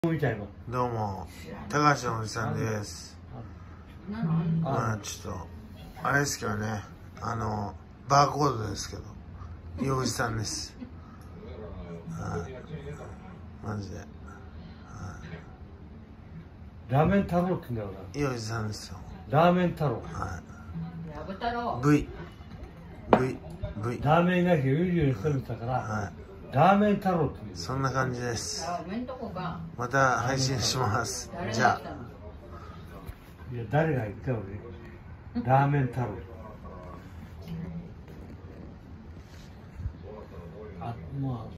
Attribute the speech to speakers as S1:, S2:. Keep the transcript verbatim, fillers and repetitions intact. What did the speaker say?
S1: みたいな。
S2: どうも、高橋のおじさんです。まあちょっとあれですけどね、あのバーコードですけど、いいおじさんです。はい、マジで。はい、
S1: ラーメン太郎って言うんだろう
S2: いいおじさんですよ。
S1: な。ラーメン太郎。
S2: はい。
S3: ラブ太郎。
S2: V、V、V。
S1: ラーメン会社ユージュに勤めてたから、
S2: はい。
S1: ラーメン太郎って言う。
S2: そんな感じです。
S3: ラーメンとこか。
S2: また配信します。じゃあ。
S1: いや、誰が言ったのね。ラーメン太郎。あ、まあ。